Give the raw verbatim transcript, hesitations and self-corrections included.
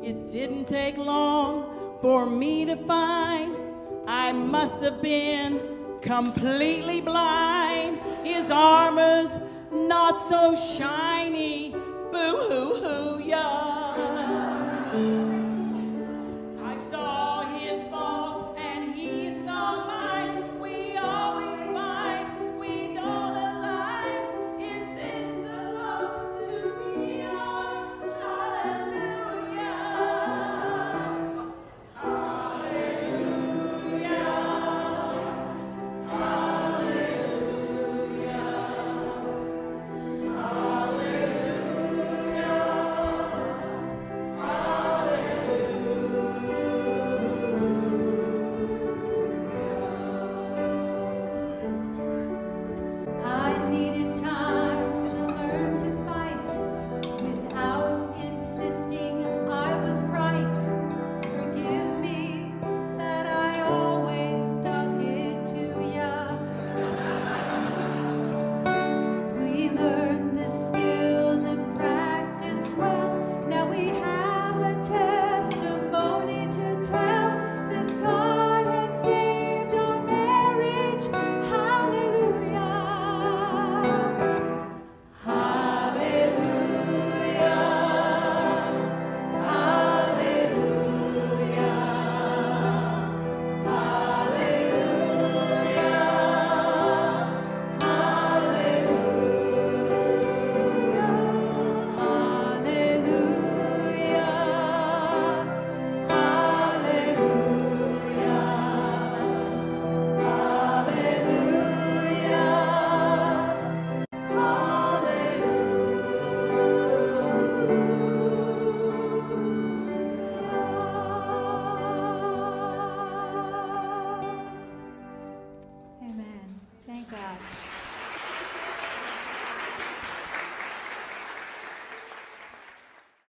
It didn't take long for me to find I must have been completely blind. His armor's not so shiny. Boo-hoo-hoo, yeah. I saw his fault and he saw mine. We always fight, we don't align. Is this supposed to be our hallelujah? Hallelujah. Hallelujah. I needed time to learn to fight without insisting I was right. Forgive me that I always stuck it to ya. We learned the skills and practiced well. Now we have a testimony to tell that God has saved our marriage. Hallelujah. Hallelujah. Hallelujah. Amen. Thank God.